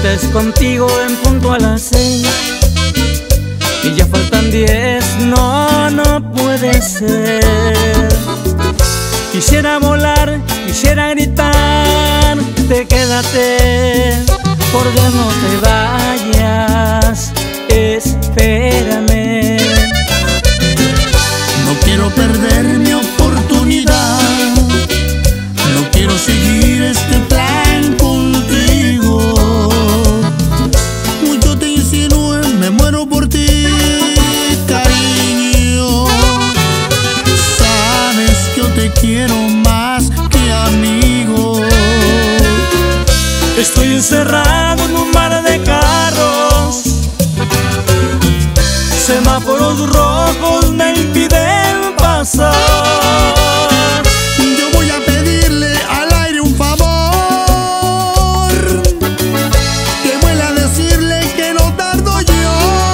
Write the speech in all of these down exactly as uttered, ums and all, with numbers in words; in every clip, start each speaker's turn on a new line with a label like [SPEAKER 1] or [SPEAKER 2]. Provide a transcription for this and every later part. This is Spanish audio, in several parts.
[SPEAKER 1] estés contigo en punto a las seis y ya faltan diez, no, no puede ser. Quisiera volar, quisiera gritar, te quédate, por Dios no te vayas, espérame.
[SPEAKER 2] No quiero perder mi oportunidad, no quiero seguir este plan contigo. Mucho te insinué, me muero por ti, cariño. Sabes que yo te quiero más que amigo.
[SPEAKER 1] Estoy encerrado en un mar de carros, semáforos rojos me impiden pasar.
[SPEAKER 2] Yo voy a pedirle al aire un favor, que vuelva a decirle que no tardo yo.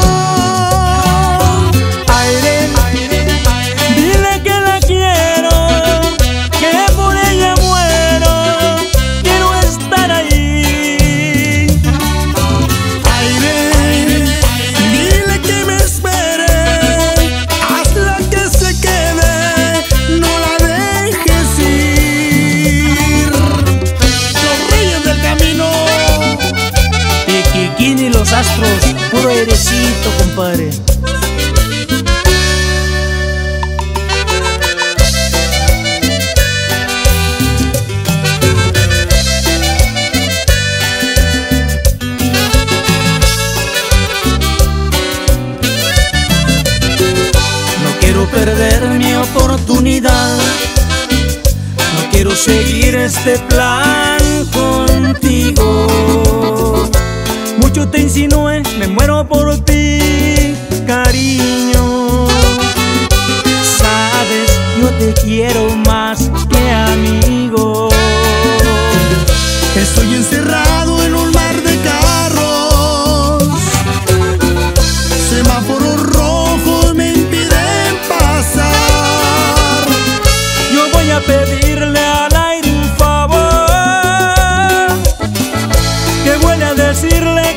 [SPEAKER 1] Aire, dile que la quiero, que por ella muero, quiero estar ahí.
[SPEAKER 2] Aire, dile que me espere, hazla que se quede, no la dejes ir. Los reyes del camino.
[SPEAKER 1] Tiquiquín y los astros, puro airecito, compadre. No quiero perder mi oportunidad, no quiero seguir este plan contigo. Mucho te insinué, me muero por ti, cariño. Sabes, yo te quiero más que amigo.
[SPEAKER 2] Estoy encerrado en un mar de carros, semáforos rojos me impiden pasar.
[SPEAKER 1] Yo voy a pedirle al aire un favor, que vuelva a decirle